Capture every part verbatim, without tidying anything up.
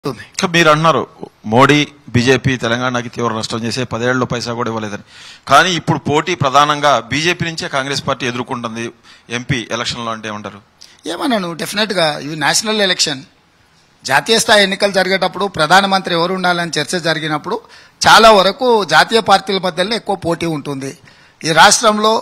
మీరు అన్నారు మోడీ బీజేపీ తెలంగాణకి తీవ్ర నష్టం చేసే పదేళ్లలో పైసా కూడా ఇవ్వలేదని. కానీ ఇప్పుడు పోటీ ప్రధానంగా బీజేపీ నుంచే కాంగ్రెస్ పార్టీ ఎదుర్కొంటుంది ఎంపీ ఎలక్షన్లో అంటే ఏమంటారు? ఏమన్నాను, డెఫినెట్గా ఇవి నేషనల్ ఎలక్షన్, జాతీయ స్థాయి ఎన్నికలు జరిగేటప్పుడు ప్రధానమంత్రి ఎవరు ఉండాలని చర్చ జరిగినప్పుడు చాలా వరకు జాతీయ పార్టీల మధ్యలో ఎక్కువ పోటీ ఉంటుంది. ఈ రాష్ట్రంలో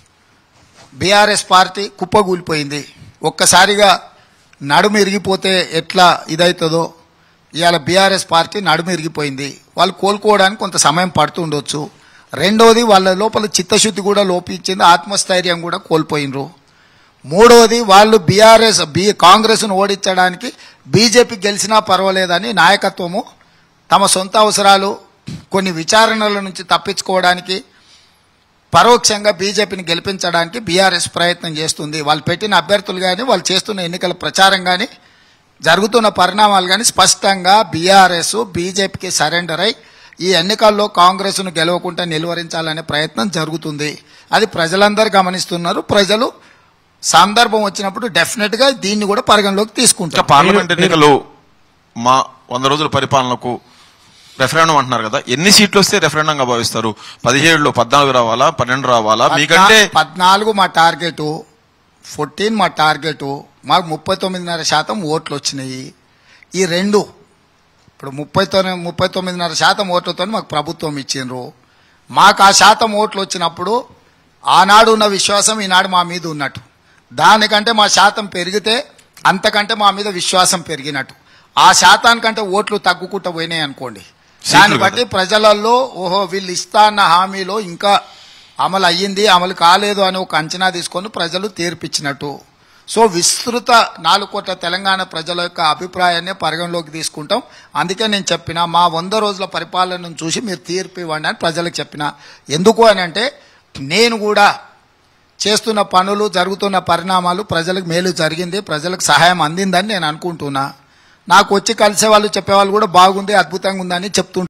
బీఆర్ఎస్ పార్టీ కుప్పగూలిపోయింది. ఒక్కసారిగా నడుము ఇరిగిపోతే ఎట్లా ఇదవుతుందో ఇవాళ బీఆర్ఎస్ పార్టీ నడుము ఇరిగిపోయింది. వాళ్ళు కోలుకోవడానికి కొంత సమయం పడుతుండొచ్చు. రెండోది, వాళ్ళ లోపల చిత్తశుద్ధి కూడా లోపించింది, ఆత్మస్థైర్యం కూడా కోల్పోయినరు. మూడోది, వాళ్ళు బీఆర్ఎస్ బీ కాంగ్రెస్ను ఓడించడానికి బీజేపీ గెలిచినా పర్వాలేదని నాయకత్వము తమ సొంత అవసరాలు కొన్ని విచారణల నుంచి తప్పించుకోవడానికి పరోక్షంగా బీజేపీని గెలిపించడానికి బీఆర్ఎస్ ప్రయత్నం చేస్తుంది. వాళ్ళు పెట్టిన అభ్యర్థులు కానీ వాళ్ళు చేస్తున్న ఎన్నికల ప్రచారం కానీ జరుగుతున్న పరిణామాలు కానీ స్పష్టంగా బీఆర్ఎస్ బీజేపీకి సరెండర్ అయి ఈ ఎన్నికల్లో కాంగ్రెస్ను గెలవకుండా నిలువరించాలనే ప్రయత్నం జరుగుతుంది. అది ప్రజలందరూ గమనిస్తున్నారు. ప్రజలు సందర్భం వచ్చినప్పుడు డెఫినెట్గా దీన్ని కూడా పరిగణలోకి తీసుకుంటారు. పార్లమెంట్ ఎన్నికలు మా వంద రోజుల పరిపాలనకు రెఫరెండం అంటున్నారు కదా, ఎన్ని సీట్లు వస్తే రెఫరెండంగా భావిస్తారు? పదిహేడులో పద్నాలుగు రావాలా, పన్నెండు రావాలా? మీకంటే పద్నాలుగు మా టార్గెట్, ఫోర్టీన్ మా టార్గెట్. మాకు ముప్పై తొమ్మిదిన్నర శాతం ఓట్లు వచ్చినాయి. ఈ రెండు ఇప్పుడు ముప్పై తొమ్మిది ముప్పై తొమ్మిదిన్నర శాతం ఓట్లతో మాకు ప్రభుత్వం ఇచ్చిండ్రు. మాకు ఆ శాతం ఓట్లు వచ్చినప్పుడు ఆనాడు ఉన్న విశ్వాసం ఈనాడు మా మీద ఉన్నట్టు. దానికంటే మా శాతం పెరిగితే అంతకంటే మా మీద విశ్వాసం పెరిగినట్టు. ఆ శాతానికంటే ఓట్లు తగ్గుకుంటూ పోయినాయి అనుకోండి, దాన్ని బట్టి ప్రజలలో ఓహో వీళ్ళు ఇస్తా అన్న హామీలో ఇంకా అమలు అయ్యింది, అమలు కాలేదు అని ఒక అంచనా తీసుకొని ప్రజలు తీర్పిచ్చినట్టు. సో విస్తృత నాలుగు కోట్ల తెలంగాణ ప్రజల యొక్క అభిప్రాయాన్ని పరిగణలోకి తీసుకుంటాం. అందుకే నేను చెప్పిన మా వంద రోజుల పరిపాలనను చూసి మీరు తీర్పు ఇవ్వండి అని ప్రజలకు చెప్పిన. ఎందుకు అని అంటే నేను కూడా చేస్తున్న పనులు జరుగుతున్న పరిణామాలు ప్రజలకు మేలు జరిగింది, ప్రజలకు సహాయం అందిందని నేను అనుకుంటున్నా. నాకు వచ్చి కలిసే వాళ్ళు చెప్పేవాళ్ళు కూడా బాగుంది, అద్భుతంగా ఉందని చెప్తుంటారు.